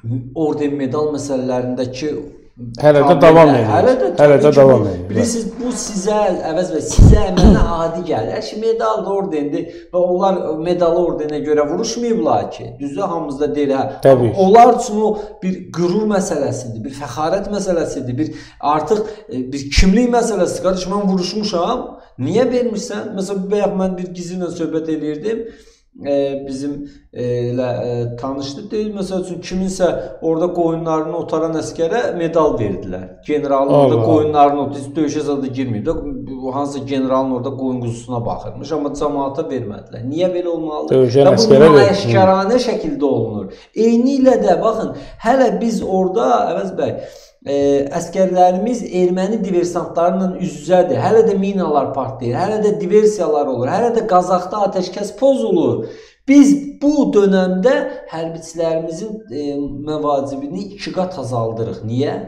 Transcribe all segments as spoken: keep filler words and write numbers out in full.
orden medal məsələlərindəki hələ də davam edir. Hələ də, hələ də davam edir. Bilirsiniz, bu sizə əvəz və sizə mənə adi gəlir. Ki, medal da ordendir və onlar medalı ordenə görə vuruşmayıblar ki. Düzdür, hamımızda deyil. Hə. Onlar üçün o bir qürur məsələsidir, bir fəxarət məsələsidir, bir artıq bir kimlik məsələsidir. Qardaş, mən vuruşmuşam, niyə vermirsən? Məsələn, bayaq mən bir gizli ilə söhbət edirdim. Bizim elə tanışdı deyil. Məsəl üçün kiminsə orada qoyunlarını otaran əskərə medal verdilər. Generalın orada qoyunlarını otarır. Döyüşə zadı girməyib. Hansısa generalın orada qoyun quzusuna baxırmış. Amma cəmaata vermədilər. Niyə belə olmalıdır? Döyüşən əskərə verir. Bu əşkaranə şəkildə olunur. Eyni ilə də baxın, hələ biz orada Əvəz bəy Ə, əskərlərimiz erməni diversantlarla üz-üzədir. Hələ də minalar partlayır, hələ də diversiyalar olur, hələ də Qazaxda atəşkəs pozulur. Biz bu dönəmdə hərbiçilərimizin e, məvacibini iki qat azaldırıq. Niyə?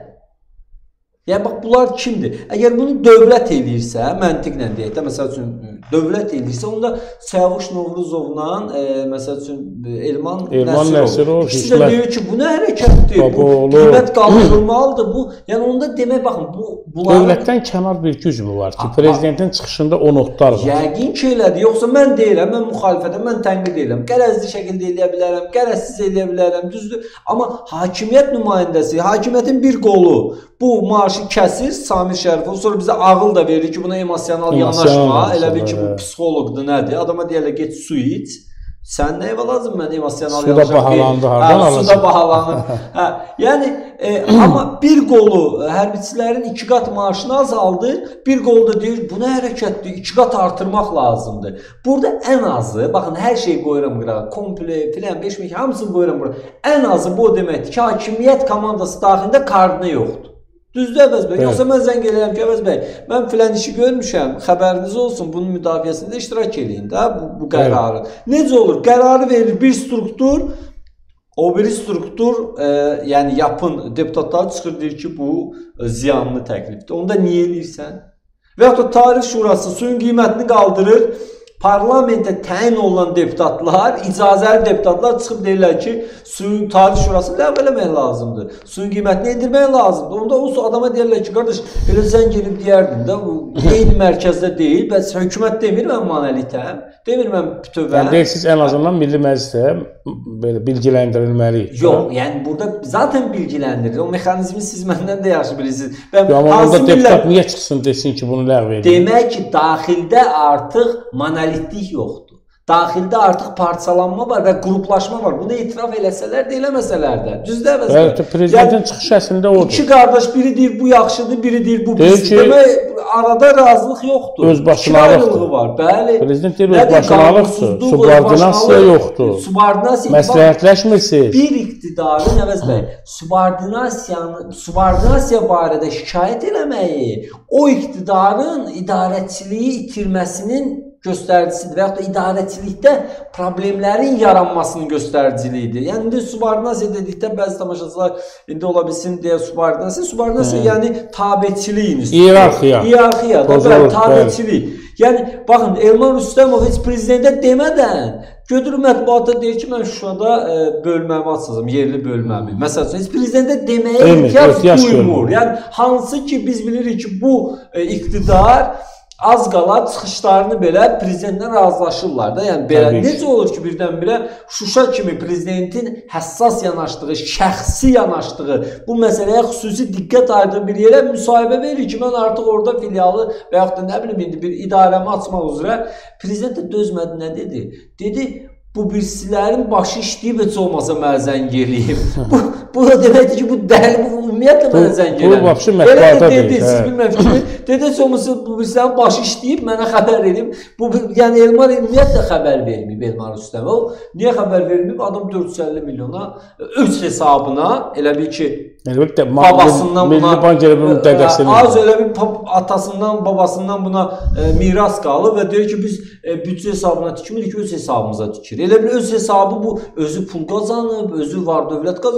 Yəni, bax, bunlar kimdir? Əgər bunu dövlət eləyirsə, məntiqlə deyək də, məsəl üçün, dövlət eləyirsə, onda Səvuş Novruzovla, e, məsəl üçün, Elman, Elman Nəsirov, ikisi də deyir ki, bu nə hərəkətdir, bu qiymət qaldırılmalıdır, bu, yəni onda demək, baxın, bu, bunlar... Dövlətdən kənar bir güc mü var ki, prezidentin çıxışında o notlar var? Yəqin ki, elədir, yoxsa mən deyiləm, mən müxalifətəm, mən tənqid edirəm, qərəzli şəkildə eləyə bilərəm, qərəzsiz eləyə bilərəm, düzdür, amma hakimiyyət nümayəndəsi, hakimiyyətin bir qolu, bu marşı kəsir Samir Şərifov, sonra bizə ağıl da verir ki, buna emosional yanaşma, elə bir ki, bu psixoloqdur, nədir? Adama deyərlər, get su iç, sən nəyə lazım mən emosional yanaşma? Su da bahalandı, hardan alacaq? Su da bahalanır. Hə, yəni, e, amma bir qolu hərbiçilərin iki qat maaşını azaldır, bir qolu da deyir, bu nə hərəkətdir, iki qat artırmaq lazımdır. Burada ən azı, baxın, hər şeyi qoyuram qırağa, komple, filan, beş mek, hamısını qoyuram qırağa. Ən azı bu o deməkdir ki, hakimiyyət komandası daxilində koordinə yoxdur. Düzdür Əvəz bəy, yoxsa mən zəng eləyəm ki, Əvəz bəy, mən filan işi görmüşəm, xəbəriniz olsun, bunun müdafiəsində iştirak eləyin də, bu, bu qərarı. Necə olur? Qərarı verir bir struktur, o biri struktur, e, yəni yapın deputatlar çıxır, deyir ki, bu e, ziyanlı təklifdir. Onda niyə eləyirsən? Və yaxud da Tarif Şurası suyun qiymətini qaldırır, parlamentə təyin olunan deputatlar, icazəli deputatlar çıxıb deyirlər ki, suyun Tarif Şurasını ləğv eləmək lazımdır. Suyun qiymətini endirmək lazımdır. Onda o adama deyirlər ki, qardaş, elə sən gelib deyərdin də, bu eyni mərkəzdə deyil, bəs hökumət demir, mən manəlikəm, demir, mən bütövəm. Yəni, deyirsiniz, ən azından Milli Məclisdə belə bilgiləndirilməliyik. Yox, yəni burada zaten bilgiləndirir. O mexanizmi siz məndən də yaxşı bilirsiniz. Amma onda deputat niyə çıxsın desin ki, bunu ləğv edin? Demək ki, daxildə artıq monolitlik yoxdur. Daxildə artıq parçalanma var və qruplaşma var. Bunu etiraf eləsələr də, eləməsələr də. Düzdür, Əvəz bəy? Evet, prezidentin çıxış əslində odur. İki qardaş, biri deyir bu yaxşıdır, biri deyir bu pisdir. Demək, arada razılıq yoxdur. Özbaşınalıqdır. Var, bəli. Prezident deyir, özbaşınalıqdır. Subordinasiya yoxdur. Subordinasiya. Məsləhətləşmirsiniz. Bir iqtidarın, Əvəz bəy, subordinasiyanı, subordinasiya barədə şikayət eləməyi, o iqtidarın idarəçiliyi itirməsinin göstəricisidir və yaxud da idarəçilikdə problemlərin yaranmasının göstəriciliyidir. Yəni, indi subordinasiya dedikdə bəzi tamaşaçılar indi ola bilsin deyə subordinasiya, subordinasiya yəni tabeçilik. İyerarxiya. İyerarxiya, tabeçilik. Yəni, baxın, Elman Rüstəmov heç prezidentə demədən götür mətbuata deyir ki, mən Şuşada e, bölməmi açacağım, yerli bölməmi. Məsələn, heç prezidentə deməyə ehtiyac duymur. Yəni, hansı ki, biz bilirik ki, bu e, iqtidar az qala çıxışlarını belə prezidentlə razılaşırlar da. Yəni, belə necə olur ki, birdən-birə Şuşa kimi prezidentin həssas yanaşdığı, şəxsi yanaşdığı bu məsələyə xüsusi diqqət ayırdığı bir yerə müsahibə verir ki, mən artıq orada filialı və yaxud da nə bilim indi bir idarəmi açmaq üzrə prezident də dözmədi, nə dedi? Dedi, bu birisilərin başı işləyib heç olmasa mənə zəng eləyib. Bu, bu da deməkdir ki, bu dəli, bu ümumiyyətlə mənə zəng eləyib. Bu vəbşi mətbuata deyil. Dedi, siz bilməm ki, dedi heç olmasa bu birisilərin başı işləyib, mənə xəbər eləyib. Bu, yəni Elmar ümumiyyətlə xəbər verməyib Elmar Rüstəmov. Niyə xəbər verməyib? Adam dörd yüz əlli milyona öz hesabına elə bir ki, Elbette, babasından Milli buna Bank Grubunun dədəsinin az elə bir atasından, babasından buna e, miras qalıb və deyir ki, biz e, büdcə hesabına tikmirik, öz hesabımıza tikir. Elə bir öz hesabı bu, özü pul qazanıb, özü var dövlət qazanıb, dörd yüz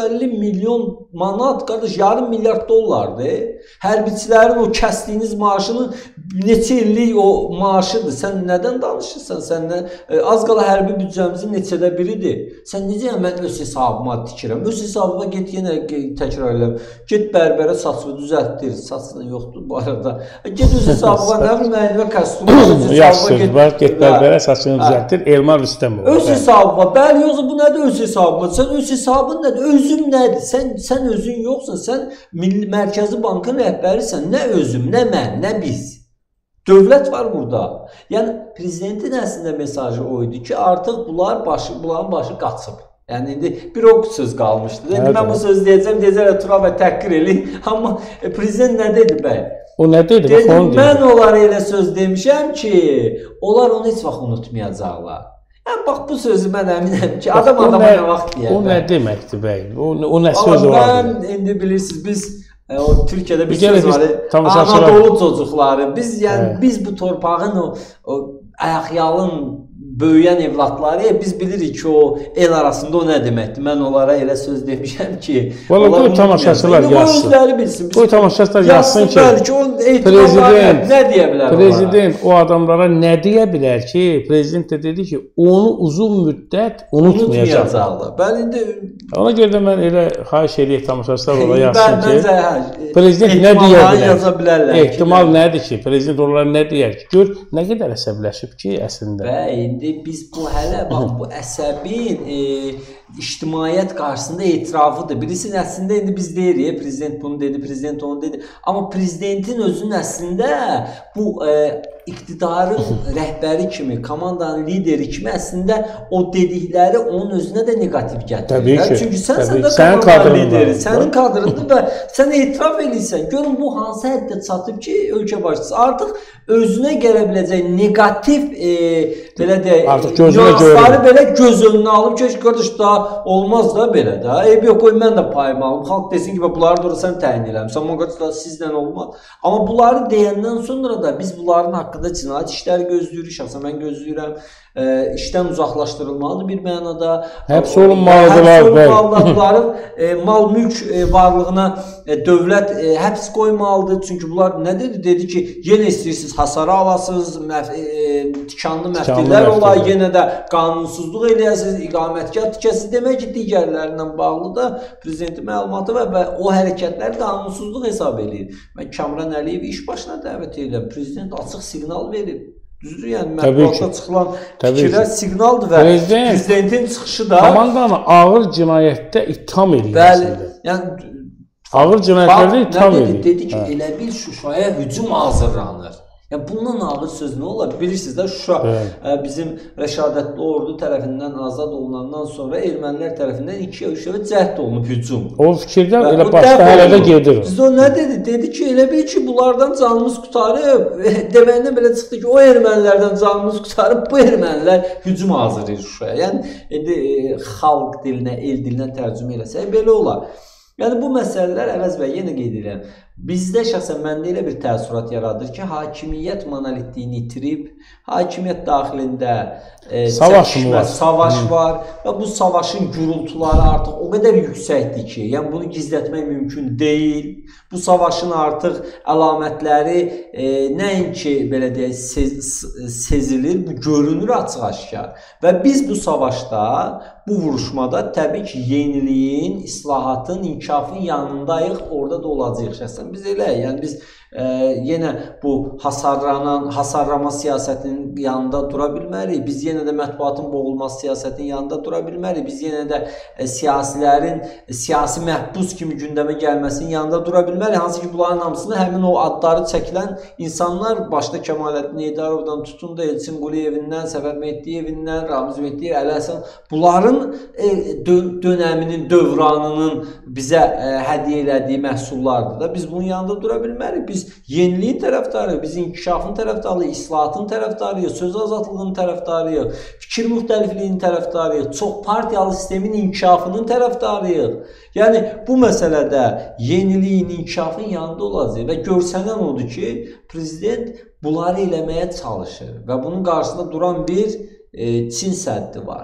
əlli milyon manat, qardaş, yarım milyard dollardır. Hərbiçilərin o kəsdiyiniz maaşının neçə illik o maaşıdır. Sən nədən danışırsan? Sən nə, az qala hərbi büdcəmizin neçədə biridir. Sən necə yəni mən öz hesabıma tikirəm? Öz hesabıma get yenə təkrar edirəm. Get bərbərə saçını düzəltdir. Saçın yoxdur bu arada. Get öz hesabıma nə bilim mənimə kostyum yaxşı var. Get bərbərə saçını düzəltdir. Elmar Rüstəmov. Öz hesabıma. Bəli, yoxsa bu nədir öz hesabıma? Sən öz hesabın nədir? Özüm nədir? Sən sən özün yoxsan. Sən Milli Mərkəzi Bankın rəhbərisən. Nə özüm, nə mən, nə biz. Dövlət var burada. Yəni prezidentin əslində mesajı o idi ki, artıq bunlar başı, bunların başı qaçıb. Yəni indi bir o söz qalmışdı. İndi mən bu söz deyəcəm, deyəcəm Turabə təhqir eləyim. Amma prezident nə dedi bəy? O nə dedi? Dedim, mən onlara elə söz demişəm ki, onlar onu heç vaxt unutmayacaqlar. Yəni bax bu sözü mən əminəm ki, adam adama nə vaxt deyər. O nə deməkdir bəy? O, o nə söz olardı? Mən indi bilirsiniz biz E, o Türkiye'de bir söz var. Anadolu çocukları. Biz yani evet. Biz bu torpağın o, o ayaqyalın böyüyen evlatları biz bilirik ki o el arasında o ne deməkdir. Mən onlara elə söz demişəm ki, vallahi bu tamaşaçılar yazsın. Bilsin. Bu tamaşaçılar yazsın ki, bəli, ki o prezident nə deyə bilər? Prezident o adamlara nə deyə bilər ki, prezident də dedi ki, onu uzun müddət unutmayacaqlar. Bəli, indi ona görə də mən elə xahiş edək tamaşaçılar ola yazsın ki, bəncə, prezident nə deyə bilər? Ehtimal nədir ki, prezident onlara nə deyər ki, gör nə qədər əsəbləşib ki, əslində. Və indi biz bu hələ bax bu əsəbin e, ictimaiyyət qarşısında etirafıdır. Bilirsiniz, əslində indi biz deyirik, prezident bunu dedi, prezident onu dedi. Amma prezidentin özünün əslində bu e, iqtidarın rəhbəri kimi, komandanın lideri kimi əslində o dedikləri onun özünə də negativ gətirir. Çünki sən səndə komandanın lideri, sənin kadrındır və sən etiraf edirsən. Görün bu hansı həddə çatıb ki, ölkə başçısı artıq özünə gələ biləcək negativ e, belə deyək, nüansları belə göz önünə alıb ki, qardaş da olmaz da belə də. Eyb yox, qoy mən də payımı alım. Xalq desin ki, bunları da sən təyin eləmişsən. Məncə da sizlə olmaz. Amma bunları deyəndən sonra da biz bunların haqqında cinayət işləri gözləyirik. Şəxsən mən gözləyirəm. E, işdən uzaqlaşdırılmalıdır bir mənada. Həbs olunmalıdırlar. Həbs olunmalıdırların e, mal mülk e, varlığına e, dövlət e, həbs qoymalıdır. Çünki bunlar nə dedi? Dedi ki, yenə istəyirsiniz hasarı alasınız, məf e, tikanlı məftillər olar, yenə də qanunsuzluq eləyəsiniz, iqamətgah tikəsiniz. Demək ki, digərlərindən bağlı da prezidentin məlumatı var və o hərəkətlər qanunsuzluq hesab edir. Mən Kamran Əliyev iş başına dəvət edirəm. Prezident açıq siqnal verib. Düzdür, yəni mətbuatda çıxılan fikirlər siqnaldır və prezident, prezidentin çıxışı da komandanı ağır cinayətdə itham edir. Bəli, yəni ağır cinayətlərdə itham edir. Dedi ki, hə. Elə bil Şuşaya hücum hazırlanır. Yəni bundan ağır söz nə olar? Bilirsiniz də Şuşa ə, bizim Rəşadətli ordu tərəfindən azad olunandan sonra ermənilər tərəfindən iki Şuşaya cəhd olunub hücum. O fikirdən elə başda hələ də gedir. Biz o nə dedi? Dedi ki, elə bil ki, bunlardan canımız qutarıb. Deməyindən belə çıxdı ki, o ermənilərdən canımız qutarıb, bu ermənilər hücum hazırlayır Şuşaya. Yəni indi e, xalq dilinə, el dilinə tərcümə eləsək belə olar. Yəni bu məsələlər əvəz və yenə qeyd edirəm. Bizdə şəxsən məndə elə bir təəssürat yaradır ki, hakimiyyət monolitliyini itirib, hakimiyyət daxilində e, savaş çəkişmə, var. savaş var və bu savaşın gürültüləri artıq o qədər yüksəkdir ki, yəni bunu gizlətmək mümkün deyil. Bu savaşın artıq əlamətləri e, nəinki belə deyək sez, sezilir, bu görünür açıq-aşkar. Və biz bu savaşda, bu vuruşmada təbii ki, yeniliyin, islahatın, inkişafın yanındayıq, orada da olacağıq şəxsən. Biz elə, yəni biz e, yenə bu hasarlanan, hasarlama siyasətinin yanında dura bilmərik. Biz yenə də mətbuatın boğulması siyasətinin yanında dura bilmərik. Biz yenə də e, siyasilərin e, siyasi məhbus kimi gündəmə gəlməsinin yanında dura bilmərik. Hansı ki, bunların hamısını həmin o adları çəkilən insanlar, başda Kəmaləddin Eydarovdan tutun da Elçin Quliyevindən, Səfər Mehdiyevindən, Ramiz Mehdiyev, Əli Həsən, bunların e, dö dönəminin, dövranının bizə e, hədiyyə elədiyi məhsullardır da. Biz bunun yanında dura bilmərik. Biz yeniliyin tərəfdarıyıq, biz inkişafın tərəfdarıyıq, islahatın tərəfdarıyıq, söz azadlığının tərəfdarıyıq, fikir müxtəlifliyinin tərəfdarıyıq, çox partiyalı sistemin inkişafının tərəfdarıyıq. Yəni bu məsələdə yeniliyin, inkişafın yanında olacaq və görsənən odur ki, prezident bunları eləməyə çalışır və bunun qarşısında duran bir e, Çin səddi var.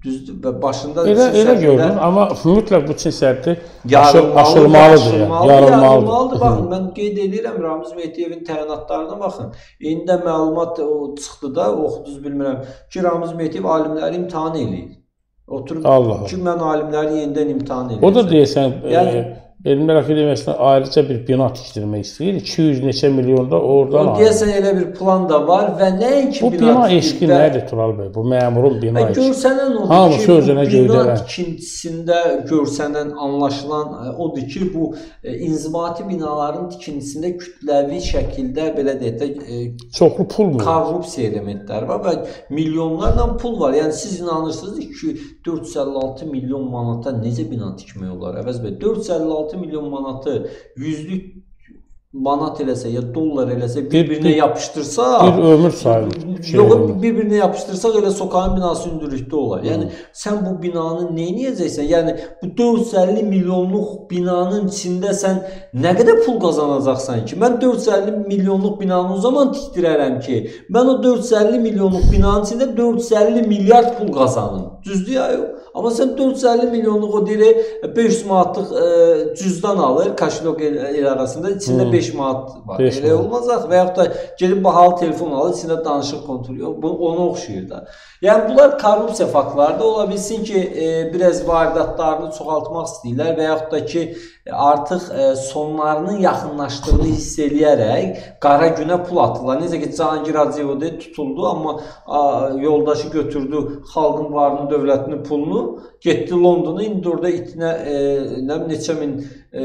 Düzdür və başında elə elə görünür, amma mütləq bu Çin səddi yarılmalı, aşılmalıdır. yarılmalıdır. yarılmalıdır. Baxın, mən qeyd edirəm Ramiz Mehdiyevin təyinatlarına baxın. İndi də məlumat o çıxdı da, oxudunuz bilmirəm ki, Ramiz Mehdiyev alimləri imtahan eləyir. Oturub Allah ki, mən alimləri yenidən imtahan eləyəcəm. O da deyəsən, yəni, e, Elmlər Akademiyasına ayrıca bir bina tikdirmək istəyir. iki yüz neçə milyonda oradan o deyəsən elə bir plan da var və nəinki bu bina, bina eşqi nədir Tural bəy? Bu məmurun bina eşqi. Görsənən odur Hamı ki, sözünə bu bina göydərən. tikintisində görsənən, anlaşılan odur ki, bu inzibati binaların tikintisində kütləvi şəkildə belə deyək də çoxlu pul mu? Korrupsiya elementləri var və milyonlarla pul var. Yəni siz inanırsınız ki, dörd yüz əlli altı milyon manata necə bina tikmək olar? Əvəz bəy, dörd yüz əlli altı milyon manatı yüzlük manat eləsə ya dollar eləsə bir-birinə yapışdırsa bir ömür sayılır. Yox, bir-birinə yapışdırsaq elə sokağın binası hündürlükdə olar. Yəni sən bu binanı nə edəcəksən? Yəni bu dörd yüz əlli milyonluq binanın içində sən nə qədər pul qazanacaqsan ki? Mən dörd yüz əlli milyonluq binanı o zaman tikdirərəm ki, mən o dörd yüz əlli milyonluq binanın içində dörd yüz əlli milyard pul qazanım. Düzdür ya yox? Amma sən dörd yüz əlli milyonluq o deyir beş yüz manatlıq e, cüzdan alır, kaşilok el, el arasında içində hmm. beş manat var. beş Elə olmaz axı. Və yaxud da gedib bahalı telefon alır, içində danışıq kontrol yox. Bu ona oxşayır da. Yəni bunlar korrupsiya faktlarıdır. Ola bilsin ki, e, biraz varidatlarını çoxaltmaq istəyirlər və yaxud da ki, artıq e, sonlarının yaxınlaşdığını hiss eləyərək qara günə pul atırlar. Necə ki, Cahangir Hacıyev tutuldu, amma a, yoldaşı götürdü xalqın varını, dövlətini, pulunu, getdi Londona, indi orada itinə e, nə neçə min e,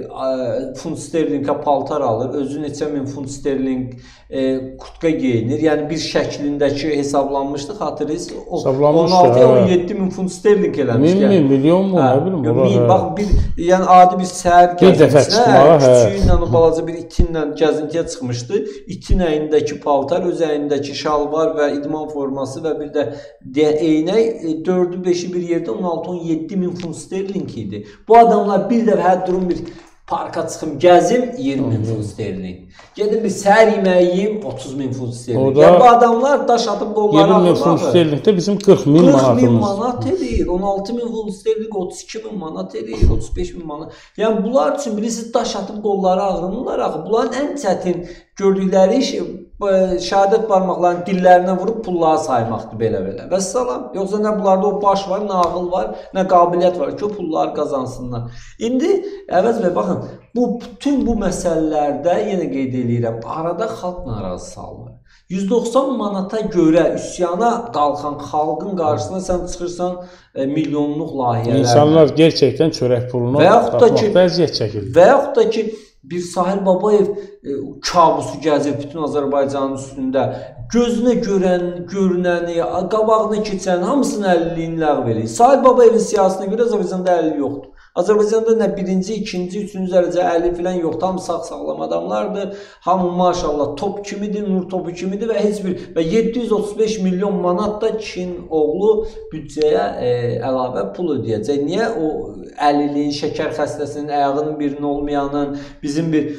funt sterlinqə paltar alır, özü neçə min funt sterlinq e, kurtka geyinir. Yəni bir şəklindəki hesablanmışdı, xatırlayırsınız? on altı on yeddi min funt sterlinq eləmiş. Min, min, milyon mu? Nə bilim? Bax, bir, yəni adi bir səhər gəzintisinə, küçüyü ilə, balaca bir itinlə gəzintiyə çıxmışdı. İtin əyindəki paltar, öz əyindəki şalvar və idman forması və bir də eynək dördü beşi bir yerdə on altı on yeddi min funt sterlinq idi. Bu adamlar bir dəfə hər durum bir parka çıxım, gəzim iyirmi min funt sterlinq. Gedim bir səhər yeməyi yiyim otuz min funt sterlinq. Yəni bu adamlar daş atıb qolları atırlar. iyirmi min funt sterlinqdə bizim qırx min manatımız. qırx min manat edir, on altı min funt sterlinq otuz iki min manat edir, otuz beş min manat. Yəni bunlar üçün bilirsiniz daş atıb qolları ağrınırlar axı. Bunların ən çətin gördükləri iş şəhadət barmaqlarını dillərinə vurub pulları saymaqdır belə-belə. Vəssalam. Yoxsa nə bunlarda o baş var, nə ağıl var, nə qabiliyyət var ki, o pulları qazansınlar. İndi əvəz və baxın, bu bütün bu məsələlərdə yenə qeyd edirəm, arada xalq narazı salınır. yüz doxsan manata görə üsyana qalxan xalqın qarşısına sən çıxırsan e, milyonluq layihələr. İnsanlar gerçəkdən çörək pulunu tapmaqda əziyyət çəkir. Və yaxud da ki, bir Sahil Babayev e, kabusu gəzir bütün Azərbaycanın üstündə. Gözünə görən, görünəni, qabağına keçən hamısının əlilliyini ləğv edir. Sahil Babayevin siyasına görə Azərbaycanda əlil yoxdur. Azərbaycanda nə birinci, ikinci, üçüncü dərəcə əlil filan yoxdur. Hamı sağ-sağlam adamlardır. Hamı maşallah top kimidir, nur topu kimidir və heç bir və yeddi yüz otuz beş milyon manat da Çin oğlu büdcəyə e, əlavə pul ödəyəcək. Niyə o əlilliyin, şəkər xəstəsinin, ayağının birinin olmayanın, bizim bir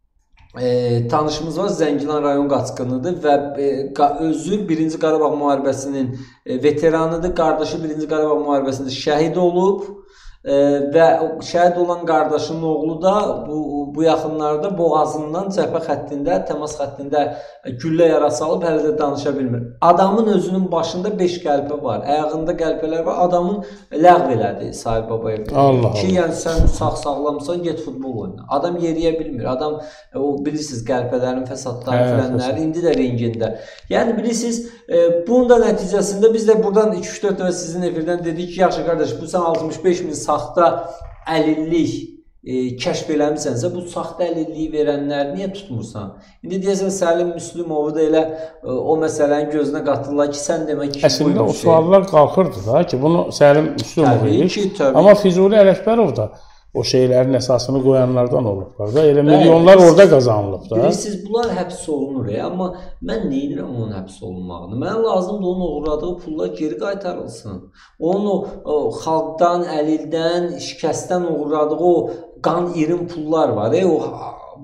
E, tanışımız var, Zəngilan rayon qaçqınıdır və e, özü birinci Qarabağ müharibəsinin e, veteranıdır. Qardaşı birinci Qarabağ müharibəsində şəhid olub e, və şəhid olan qardaşının oğlu da bu, bu yaxınlarda boğazından cəbhə xəttində, təmas xəttində güllə yarası alıb, hələ də danışa bilmir. Adamın özünün başında beş qəlpə var, ayağında qəlpələr var, adamın ləğv elədi Sahil Babayev. Allah Ki, yəni sən sağ-sağlamsan, get futbol oyna. Adam yeriyə bilmir, adam o bilirsiniz qəlpələrin fəsadları hə, filənləri indi də rengində. Yəni bilirsiniz, e, bunun da nəticəsində biz də buradan iki üç dörd dəfə sizin efirdən dedik ki, yaxşı qardaş, bu sən altmış beş min saxta əlillik e, kəşf eləmisənsə, bu saxta əlilliyi verənləri niyə tutmursan? İndi deyəsən Səlim Müslümovu da elə e, o məsələnin gözünə qatırlar ki, sən demək ki, əslində o suallar qalxırdı da ki, bunu Səlim Müslümov edir. Amma Füzuli Ələkbərov da o şeylərin əsasını qoyanlardan olublar da. Elə milyonlar orada qazanılıb da. Bilirsiniz, bunlar həbs olunur ya. Amma mən neyirəm onun həbs olunmağını? Mənə lazımdır onun uğradığı pullar geri qaytarılsın. Onun o, o xalqdan, əlildən, şikəstdən uğradığı o qan irin pullar var. E, o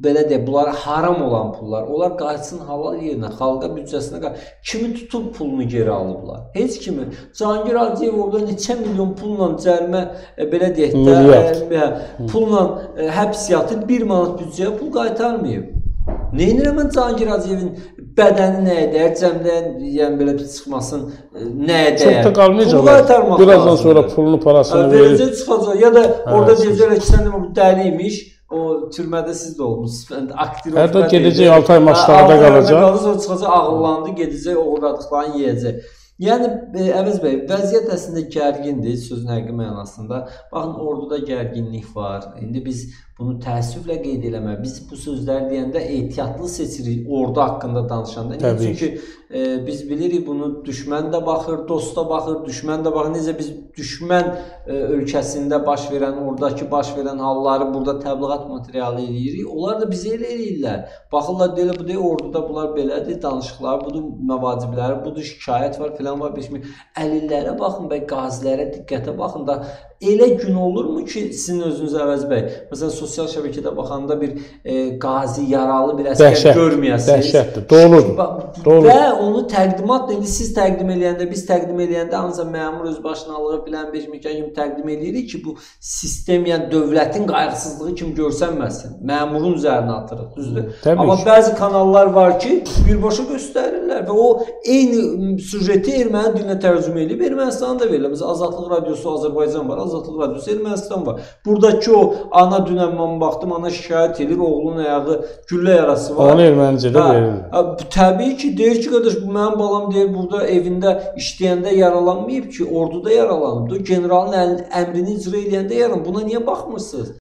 belə deyək, bunlara haram olan pullar, onlar qayıtsın halal yerinə, xalqa büdcəsinə, kimi tutub pulunu geri alıblar? Heç kimi. Cahangir Hacıyev orada neçə milyon pulla cərimə, e, belə deyək də, e, pulla e, həbs yatır, bir manat büdcəyə pul qaytarmayıb. Neynirəm mən Cahangir Hacıyevin bədəni nəyə dəyər, cəmdən yəni belə çıxmasın, nəyə dəyər? Çox da qalmayacaq. Birazdan sonra pulunu, parasını verir. Verəcək çıxacaq. Ya da orada deyəcəklər ki, sən bu dəliymiş, o türmədə siz də olmuşsunuz. Aktiv hətta gedəcək altı ay maçlarda qalacaq. Sonra çıxacaq, ağıllandı, gedəcək, uğradıqlarını yeyəcək. Yəni, Əvəz bəy, vəziyyət əslində gərgindir, sözün həqiqi mənasında. Baxın, orduda gərginlik var. İndi biz bunu təəssüflə qeyd eləmək. Biz bu sözləri deyəndə ehtiyatlı seçirik ordu haqqında danışanda. Niyə? Çünki e, biz bilirik bunu düşmən də baxır, dost da baxır, düşmən də baxır. Necə biz düşmən e, ölkəsində baş verən, oradakı baş verən halları burada təbliğat materialı eləyirik. Onlar da bizi elə eləyirlər. Baxırlar, deyirlər, bu deyir, orduda bunlar belədir, danışıqlar, budur məvacibləri, budur şikayət var, filan var, beşmək. Əlillərə baxın bəy, qazilərə diqqətə baxın da. Elə gün olurmu ki, sizin özünüz Əvəz bəy, məsələn, sosial şəbəkədə baxanda bir e, qazi, yaralı bir əskər görməyəsiniz. Dəhşətdir, doğrudur. Və onu təqdimat da, indi siz təqdim eləyəndə, biz təqdim eləyəndə hansısa məmur öz başınalığı filan beş mekan kimi təqdim eləyirik ki, bu sistem, yəni dövlətin qayğısızlığı kimi görsənməsin. Məmurun üzərinə atırıq, düzdür? Təbii Amma ki. bəzi kanallar var ki, birbaşa göstərirlər və o eyni süjeti erməni dilinə tərcümə edib Ermənistana da verirlər. Məsələn, Azadlıq Radiosu Azərbaycan var, Azadlıq Radiosu Ermənistan var. Buradakı o ana dünən mən baxdım, ana şikayət edir, oğlunun ayağı güllə yarası var. Onu ermənicədə verirlər. Təbii ki, deyir ki, qardaş, bu mənim balam deyir, burada evində işləyəndə yaralanmayıb ki, orduda yaralanıb. Generalın əmrini icra eləyəndə yaralanıb. Buna niyə baxmırsınız?